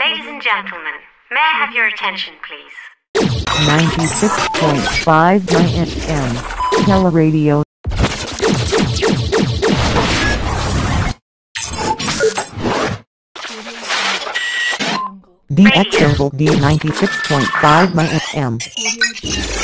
Ladies and gentlemen, may I have your attention, please? 96.5 FM, Teleradio. DX Jungle D 96.5 FM.